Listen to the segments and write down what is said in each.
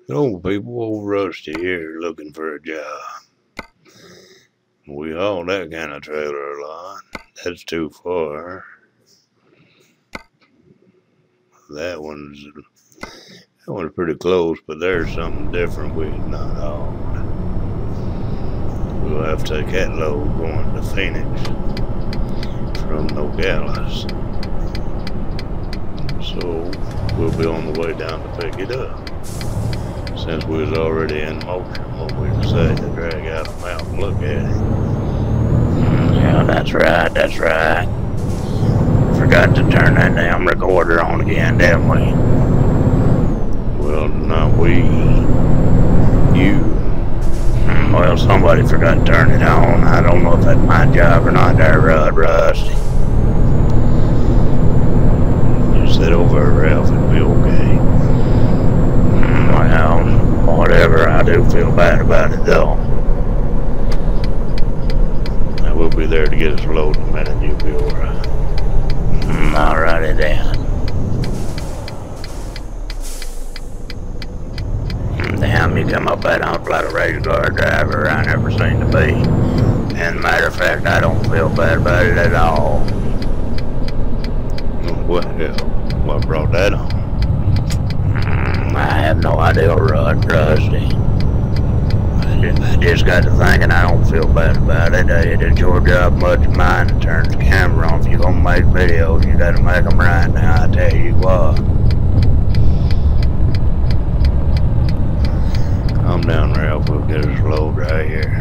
Old people, old Rusty here looking for a job. We haul that kind of trailer a lot. That's too far. That one's pretty close, but there's something different we not hauled. We'll have to take that load going to Phoenix from Nogales. So we'll be on the way down to pick it up. Since we was already in motion, what we decided to drag out a map and look at it. Yeah, that's right. Forgot to turn that damn recorder on again, didn't we? Well, not we. You. Well, somebody forgot to turn it on. I don't know if that's my job or not there, Rusty. You sit over, Ralph, it'll be okay. Well, whatever, I do feel bad about it, though. I will be there to get us loaded in a minute, you'll be alright. Alrighty then. Damn, you come up that hump like a race car driver I never seen to be. And matter of fact, I don't feel bad about it at all. Well, what brought that on? I have no idea, Rusty. I just got to thinking I don't feel bad about it. It's your job much of mine to turn the camera on. If you're gonna make videos, you gotta make them right now, I tell you what. Calm down, Ralph. We'll get us load right here.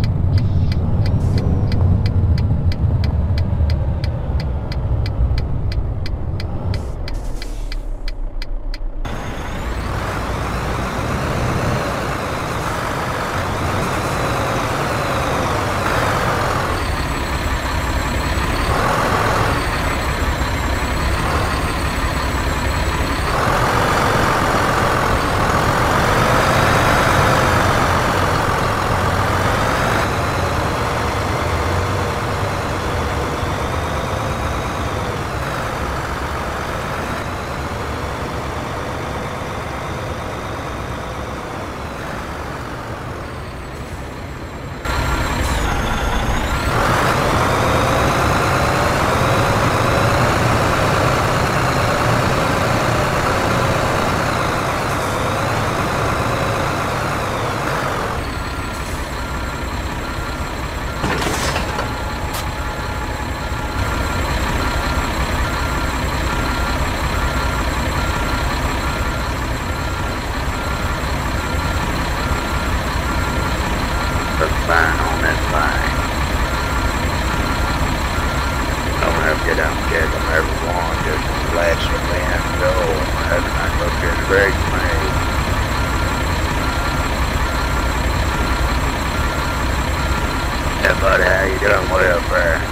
Buddy, how you doing way up there?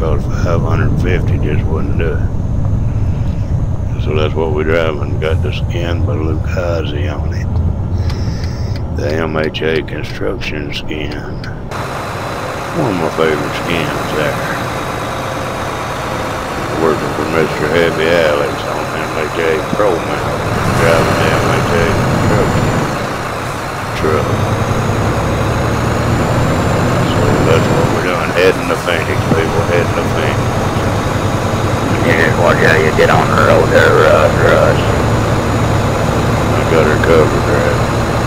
because 550 just wouldn't do it. So that's what we're driving. Got the skin by Lucasi on it. The MHA construction skin. One of my favorite skins there. Working for Mr. Heavy Alex on MHApro now. Driving the MHA construction truck. So that's what we're doing. Heading to Phoenix, people. Heading to Phoenix. Yeah, watch how you get on the road there, Russ. I got her covered there.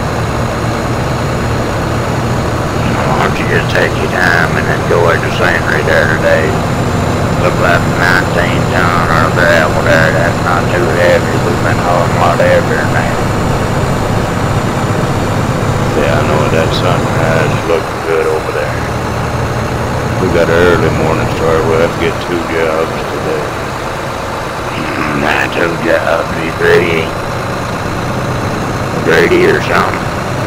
Why don't you just take your time and enjoy the scenery there today? Look like 19-ton or gravel there. That's not too heavy. We've been hauling a lot heavier now. Yeah, I know that sunrise is looking good over there. We got an early morning start. We'll have to get 2 jobs today. Not 2 jobs, be Grady or something.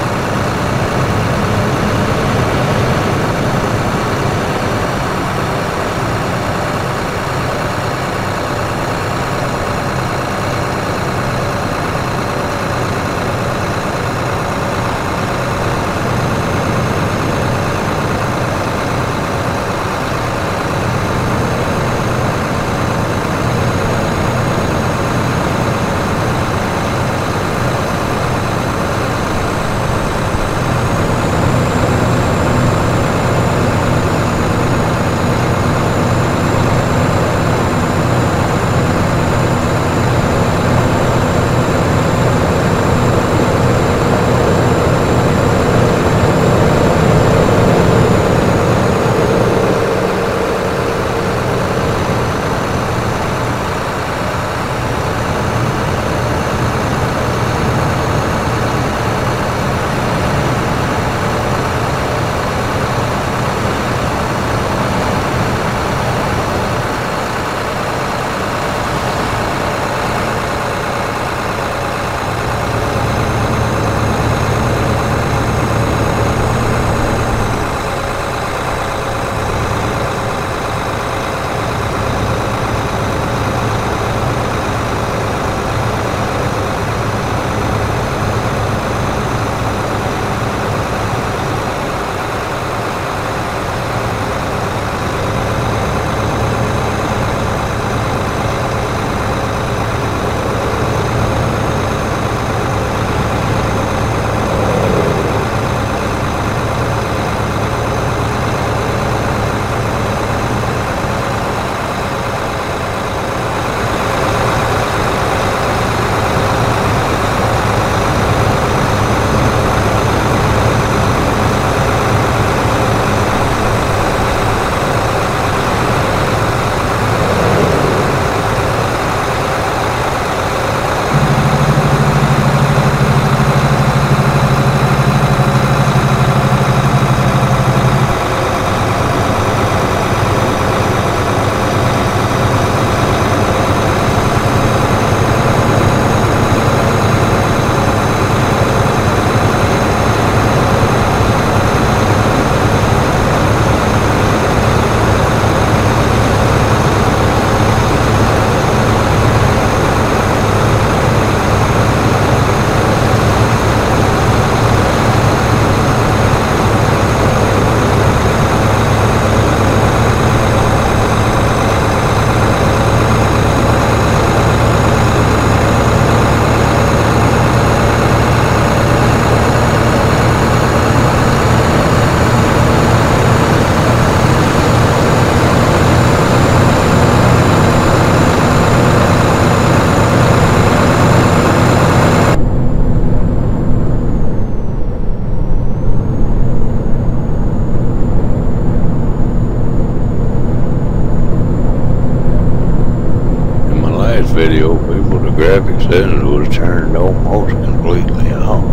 video, people, the graphic settings was turned almost completely off.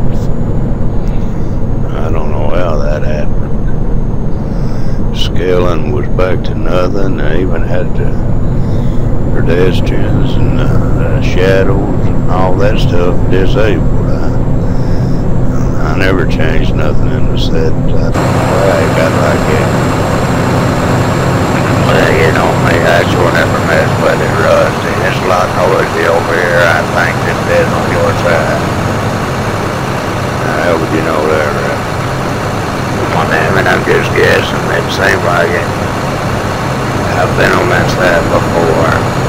I don't know how that happened. Scaling was back to nothing. I even had the pedestrians and shadows and all that stuff disabled. I never changed nothing in the settings. I don't know why I got like it. Well, you know me, I sure never mess with it, Rusty. It's a lot noisy over here, I think, than it is on your side. How would you know that, Rusty? Well, damn it, I'm just guessing. It seems like it. I've been on that side before.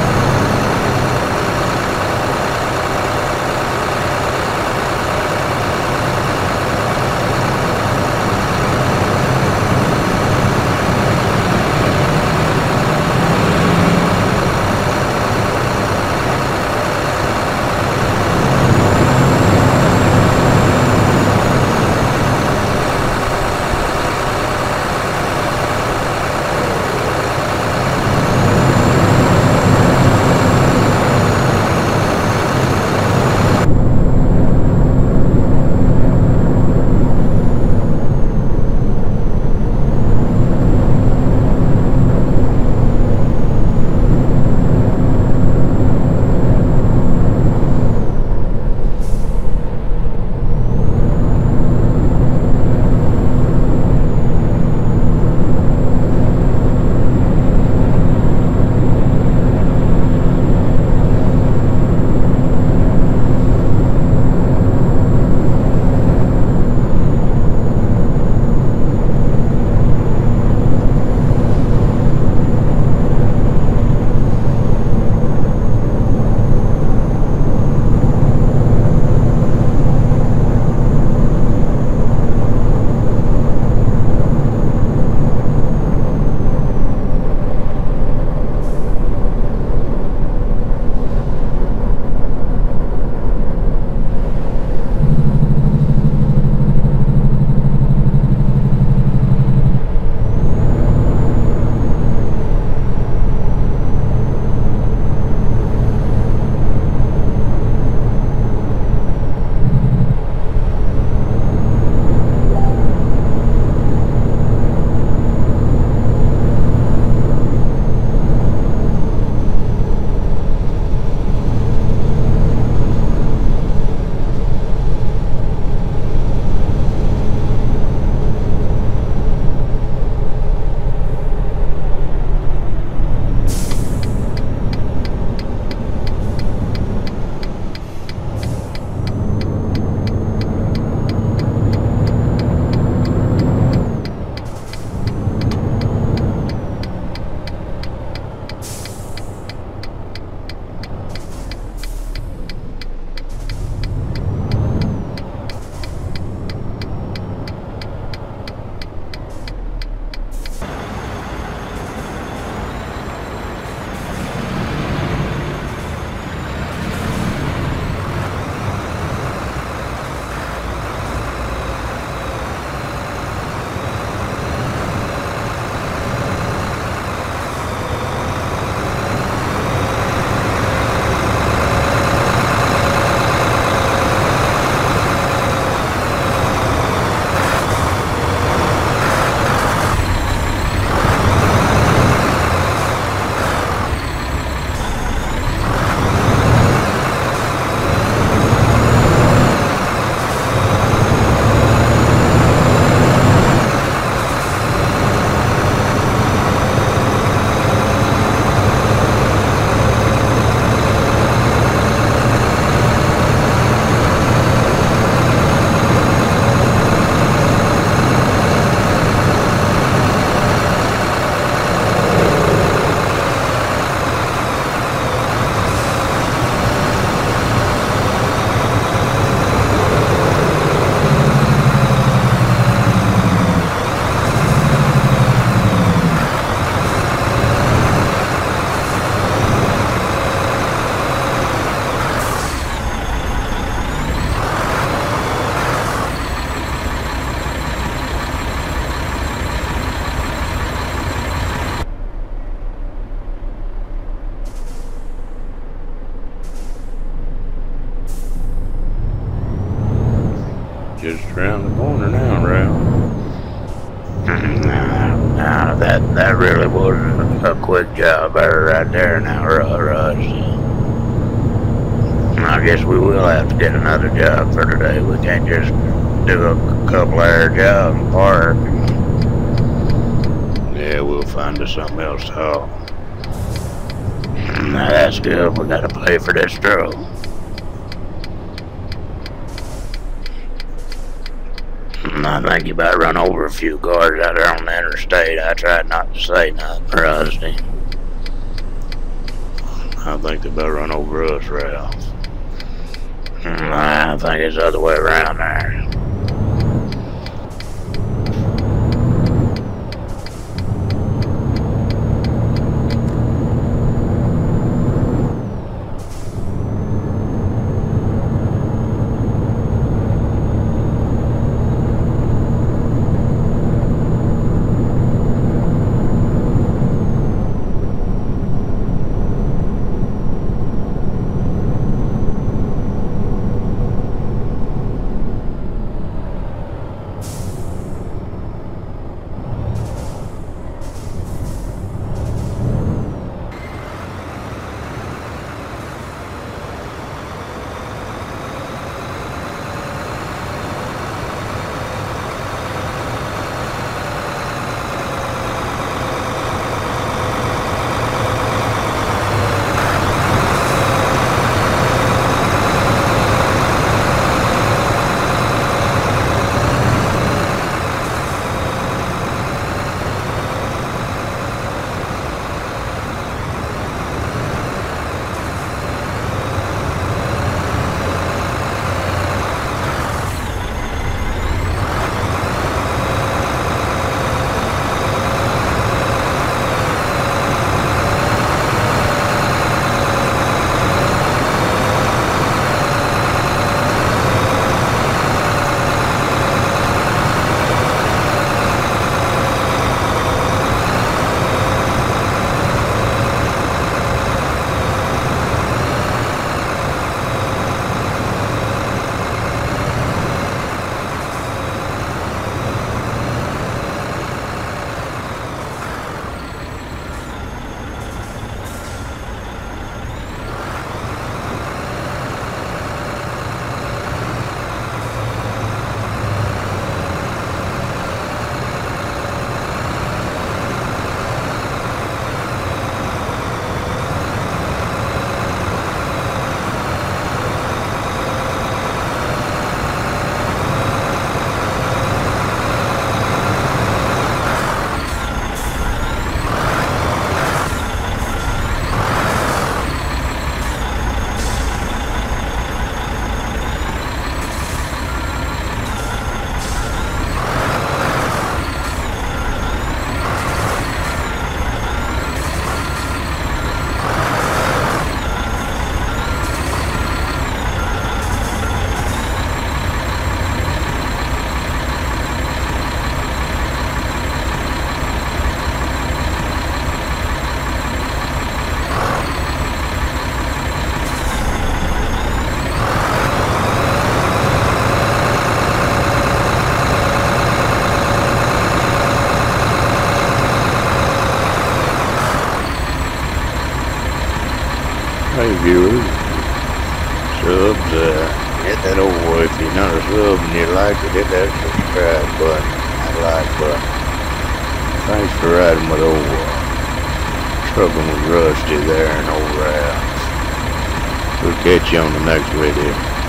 just around the corner now, Ralph. Now that really was a quick job right there now, Russ. I guess we will have to get another job for today. We can't just do a couple hour job and park. Yeah, Yeah, we'll find us something else to haul. That's good. We gotta pay for this truck. I think you better run over a few cars out there on the interstate. I tried not to say nothing, Rusty. I think they better run over us, Ralph. I think it's the other way around there. Hey viewers, subs, hit that over if you're not a sub and you like it, hit that subscribe button, that like button. Thanks for riding with old Trucking with Rusty there and old Ralph. We'll catch you on the next video.